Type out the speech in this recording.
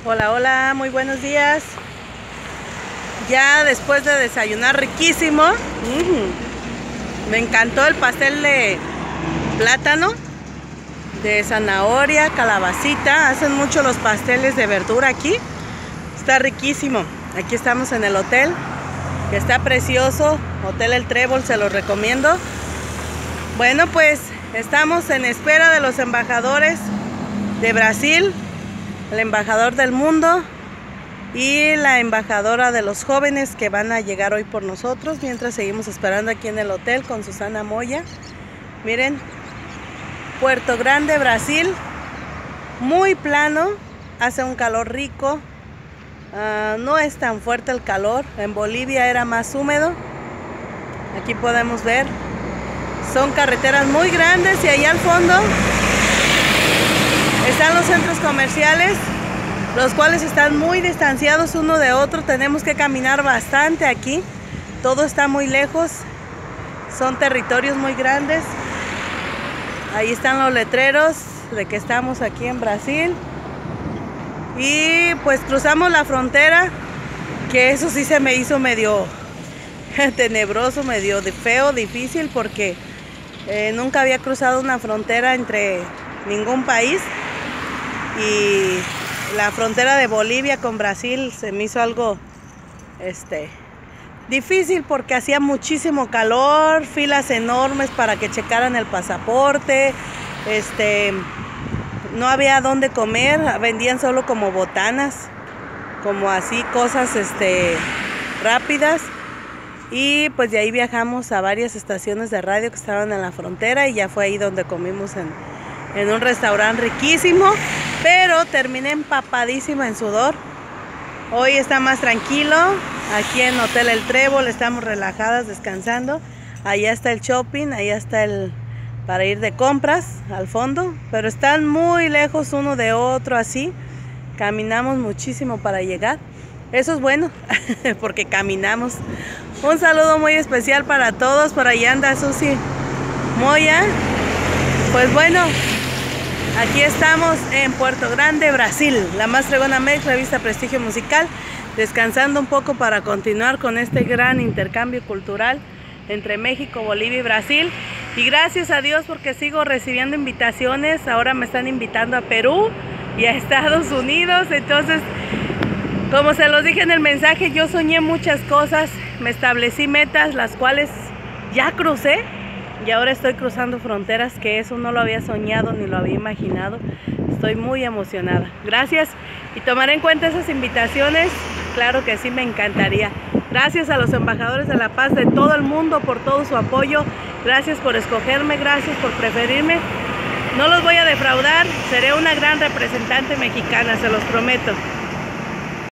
Hola, hola, muy buenos días. Ya después de desayunar riquísimo, me encantó el pastel de plátano, de zanahoria, calabacita. Hacen mucho los pasteles de verdura aquí. Está riquísimo. Aquí estamos en el hotel, que está precioso. Hotel El Trébol, se los recomiendo. Bueno, pues estamos en espera de los embajadores de Brasil, el embajador del mundo y la embajadora de los jóvenes que van a llegar hoy por nosotros, mientras seguimos esperando aquí en el hotel con Susana Moya. Miren, Puerto Grande, Brasil, muy plano, hace un calor rico, no es tan fuerte el calor. En Bolivia era más húmedo. Aquí podemos ver, son carreteras muy grandes y allá al fondo están los centros comerciales, los cuales están muy distanciados uno de otro. Tenemos que caminar bastante aquí, todo está muy lejos, son territorios muy grandes. Ahí están los letreros de que estamos aquí en Brasil. Y pues cruzamos la frontera, que eso sí se me hizo medio tenebroso, medio feo, difícil, porque nunca había cruzado una frontera entre ningún país. Y la frontera de Bolivia con Brasil se me hizo algo difícil, porque hacía muchísimo calor, filas enormes para que checaran el pasaporte, no había dónde comer, vendían solo como botanas, como así cosas rápidas. Y pues de ahí viajamos a varias estaciones de radio que estaban en la frontera, y ya fue ahí donde comimos en un restaurante riquísimo, pero terminé empapadísima en sudor. Hoy está más tranquilo, aquí en Hotel El Trébol estamos relajadas, descansando. Allá está el shopping, allá está para ir de compras al fondo, pero están muy lejos uno de otro, así caminamos muchísimo para llegar. Eso es bueno, porque caminamos. Un saludo muy especial para todos. Por allá anda Susi Moya. Pues bueno, aquí estamos en Puerto Grande, Brasil, la más fregona Mex, revista Prestigio Musical, descansando un poco para continuar con este gran intercambio cultural entre México, Bolivia y Brasil. Y gracias a Dios, porque sigo recibiendo invitaciones. Ahora me están invitando a Perú y a Estados Unidos. Entonces, como se los dije en el mensaje, yo soñé muchas cosas, me establecí metas, las cuales ya crucé. Y ahora estoy cruzando fronteras, que eso no lo había soñado ni lo había imaginado. Estoy muy emocionada. Gracias, y tomaré en cuenta esas invitaciones. Claro que sí, me encantaría. Gracias a los embajadores de la paz de todo el mundo por todo su apoyo. Gracias por escogerme, gracias por preferirme. No los voy a defraudar, seré una gran representante mexicana, se los prometo.